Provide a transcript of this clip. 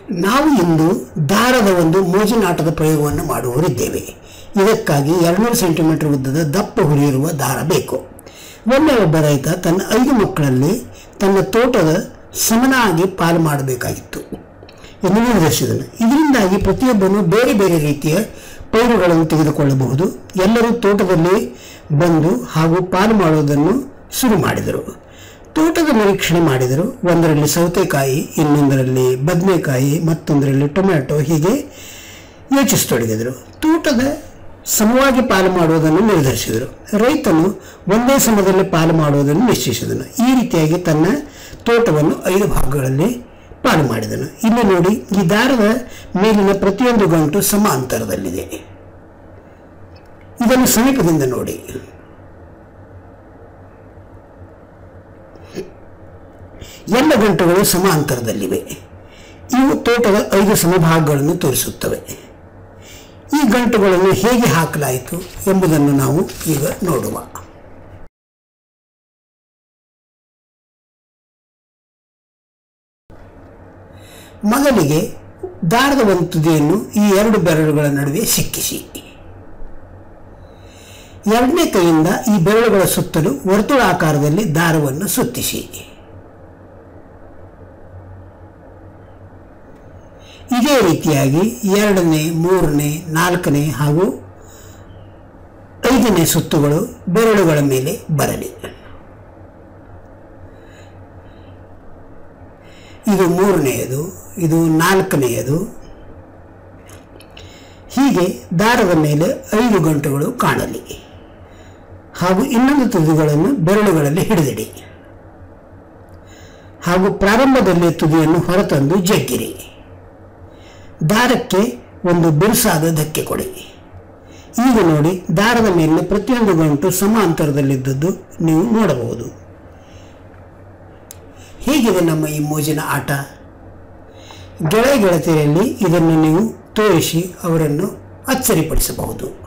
ನಾವು ಇಂದು ದಾರದ ಒಂದು ಮೋಜಿನಾಟದ ಪ್ರಯೋಗವನ್ನು ಮಾಡುವವರಿದ್ದೇವೆ. ಇದಕ್ಕಾಗಿ 200 ಸೆಂಟಿಮೀಟರ್ ಉದ್ದದ ದಪ್ಪ ಹುರಿಯಿರುವ ದಾರ ಬೇಕು. ಒಮ್ಮೆ ಒಬ್ಬ ರೈತ ತನ್ನ 5 ಮಕ್ಕಳಲ್ಲಿ ತನ್ನ ತೋಟದ ಸಮನಾಗಿ ಪಾಲು ಮಾಡಬೇಕಾಗಿತ್ತು ಎಂದು ನಿರ್ಧರಿಸಿದನು. ಇದರಿಂದಾಗಿ ಪ್ರತಿಯೊಬ್ಬನು ಬೇರೆ ಬೇರೆ ರೀತಿಯ ಪೈರುಗಳನ್ನು ತೆಗೆದುಕೊಳ್ಳಬಹುದು. ಎಲ್ಲರೂ ತೋಟದಲ್ಲಿ ಬಂದು ಹಾಗೂ ಪಾಲು ಮಾಡುವುದನ್ನು ಶುರು ಮಾಡಿದರು. ತೋಟದ ನಿರೀಕ್ಷಣೆ ಮಾಡಿದರು. ಒಂದರಲ್ಲಿ ಸೌತೆಕಾಯಿ, ಇನ್ನೊಂದರಲ್ಲಿ ಬದನೆಕಾಯಿ, ಮತ್ತೊಂದರಲ್ಲಿ ಟೊಮ್ಯಾಟೊ, ಹೀಗೆ ಯೋಚಿಸತೊಡಗಿದರು. ತೋಟದ ಸಮವಾಗಿ ಪಾಲು ಮಾಡುವುದನ್ನು ನಿರ್ಧರಿಸಿದರು. ರೈತನು ಒಂದೇ ಸಮದಲ್ಲಿ ಪಾಲು ಮಾಡುವುದನ್ನು ನಿಶ್ಚಯಿಸಿದನು. ಈ ರೀತಿಯಾಗಿ ತನ್ನ ತೋಟವನ್ನು 5 ಭಾಗಗಳಲ್ಲಿ ಪಾಲು ಮಾಡಿದನು. ಇಲ್ಲಿ ನೋಡಿ, ಈ ದಾರದ ಮೇಲಿನ ಪ್ರತಿಯೊಂದು ಗಂಟು ಸಮ ಅಂತರದಲ್ಲಿದೆ. ಇದನ್ನು ಸಮೀಪದಿಂದ ನೋಡಿ. ಎಲ್ಲ ಗಂಟುಗಳು ಸಮ ಅಂತರದಲ್ಲಿವೆ. ಇವು ತೋಟದ 5 ಸಮಭಾಗಗಳನ್ನು ತೋರಿಸುತ್ತವೆ. ಈ ಗಂಟುಗಳನ್ನು ಹೇಗೆ ಹಾಕಲಾಯಿತು ಎಂಬುದನ್ನು ನಾವು ಈಗ ನೋಡುವ. ಮೊದಲಿಗೆ ದಾರದ ಒಂದು ತುದಿಯನ್ನು ಈ 2 ಬೆರಳುಗಳ ನಡುವೆ ಸಿಕ್ಕಿಸಿ, ಎರಡನೇ ಕೈಯಿಂದ ಈ ಬೆರಳುಗಳ ಸುತ್ತಲೂ ವರ್ತುಳಾಕಾರದಲ್ಲಿ ದಾರವನ್ನು ಸುತ್ತಿಸಿ. ಇದೇ ರೀತಿಯಾಗಿ 2ನೇ, 3ನೇ, 4ನೇ ಹಾಗೂ 5ನೇ ಸುತ್ತುಗಳು ಬೆರಳುಗಳ ಮೇಲೆ ಬರಲಿ. ಇದು 3ನೇಯದು, ಇದು 4ನೇಯದು. ಹೀಗೆ ದಾರದ ಮೇಲೆ 5 ಗಂಟುಗಳು ಕಾಣಲಿ. ಹಾಗೂ ಇನ್ನೊಂದು ತುದಿಗಳನ್ನು ಬೆರಳುಗಳಲ್ಲಿ ಹಿಡಿದಿಡಿ. ಹಾಗೂ ಪ್ರಾರಂಭದಲ್ಲಿ ತುದಿಯನ್ನು ಹೊರತಂದು ಜಗ್ಗಿರಿ. ದಾರಕ್ಕೆ ಒಂದು ಬಿರುಸಾದ ಧಕ್ಕೆ ಕೊಡಿ. ಈಗ ನೋಡಿ, ದಾರದ ಮೇಲಿನ ಪ್ರತಿಯೊಂದು ಗಂಟು ಸಮ ಅಂತರದಲ್ಲಿದ್ದದ್ದು ನೀವು ನೋಡಬಹುದು. ಹೇಗಿದೆ ನಮ್ಮ ಈ ಮೋಜಿನ ಆಟ? ಗೆಳೆಯರಲ್ಲಿ ಇದನ್ನು ನೀವು ತೋರಿಸಿ ಅವರನ್ನು ಅಚ್ಚರಿಪಡಿಸಬಹುದು.